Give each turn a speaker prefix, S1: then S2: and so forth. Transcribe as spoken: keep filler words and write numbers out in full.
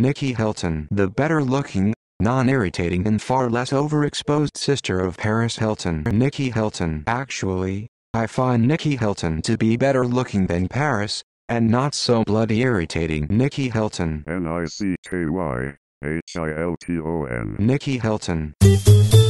S1: Nicky Hilton, the better-looking, non-irritating and far less overexposed sister of Paris Hilton. Nicky Hilton. Actually, I find Nicky Hilton to be better looking than Paris, and not so bloody irritating. Nicky Hilton.
S2: N I C K Y H I L T O N.
S1: Nicky Hilton.